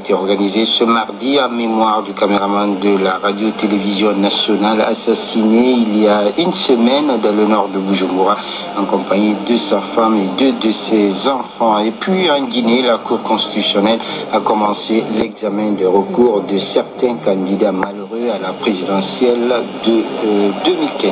été organisée ce mardi en mémoire du caméraman de la radio-télévision nationale assassiné il y a une semaine dans le nord de Bujumbura en compagnie de sa femme et deux de ses enfants. Et puis en Guinée, la Cour constitutionnelle a commencé l'examen des recours de certains candidats malheureux à la présidentielle de 2015.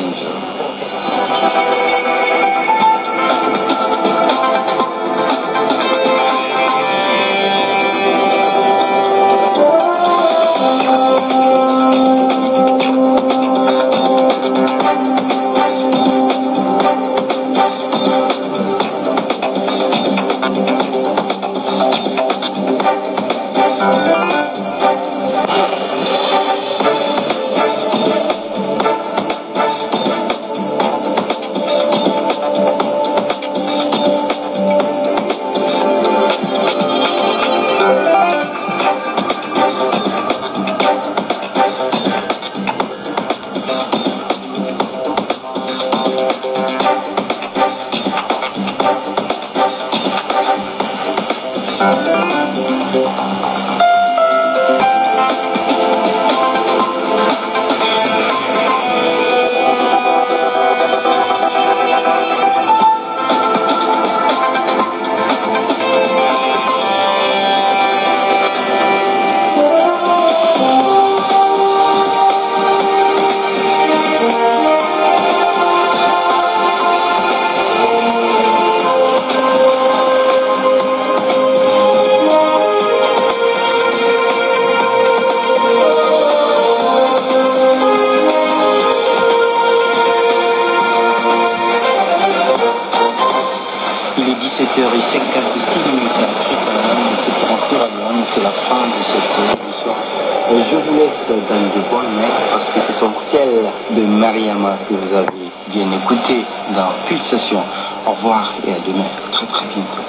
C'est la fin de cette émission. Je vous laisse dans de bonnes mains parce que ce sont celles de Mariama que vous avez bien écoutées dans Pulsation. Au revoir et à demain, très très bientôt.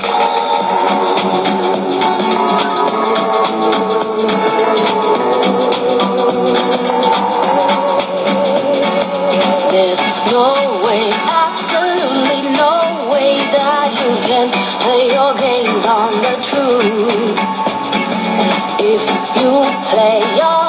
There's no way, absolutely no way that you can play your games on the truth. If you play your